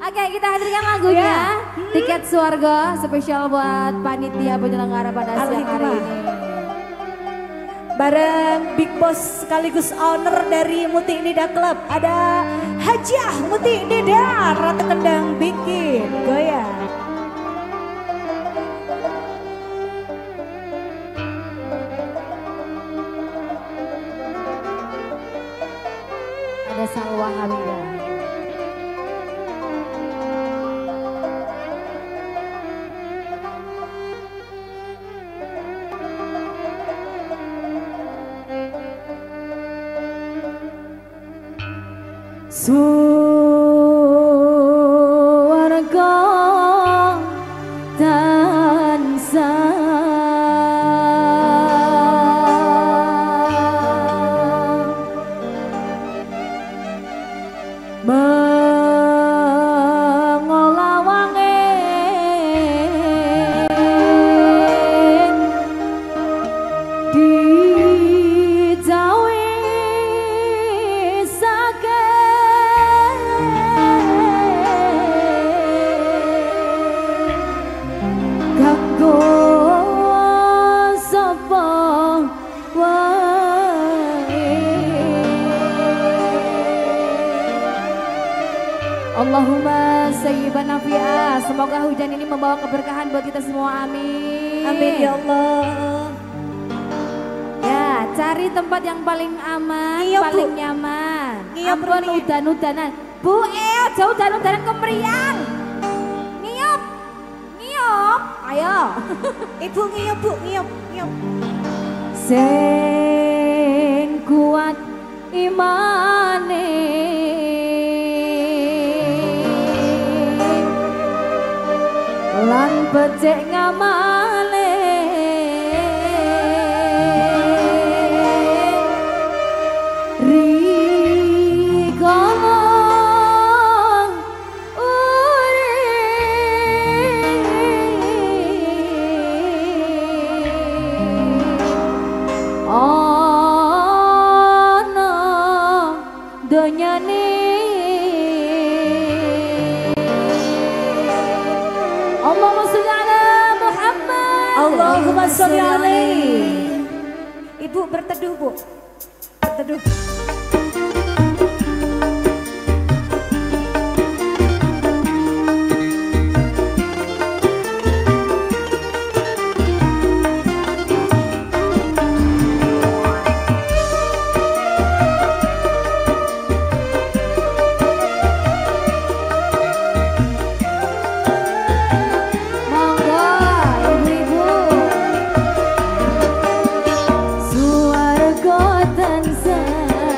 Oke, kita hadirkan lagunya Tiket Swarga spesial buat panitia penyelenggara pada siang hari ini. Bareng Big Boss sekaligus owner dari Muti Nida Club, ada Hajiah Muti Nida, Ratu Kendang bikin goyang. Ada Salwa Hamidah. Swarga tansah mengolah wanging dijawi ganggo sapa wae. Allahumma sayyiban nafi'ah. Semoga hujan ini membawa keberkahan buat kita semua, amin. Amin ya Allah. Ya, cari tempat yang paling aman, Iya, paling Bu. nyaman. Iya, Ampun Bu. udan-udanan. Bu, jauh udan-udanan kemerian. Ngiyup. Ngiyup. Ayo. Ibu ngiyup Bu, ngiyup, ngiyup. Sen kuat imane lan becik ngamale rikala ana donyane. Allahumma sholli ala Muhammad. Allahumma sholli alaihi. Ibu berteduh Bu, berteduh. Monggo ibu-ibu. Swarga tansah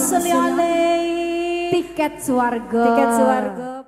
sholli alaihi. Tiket Swarga. Tiket Swarga.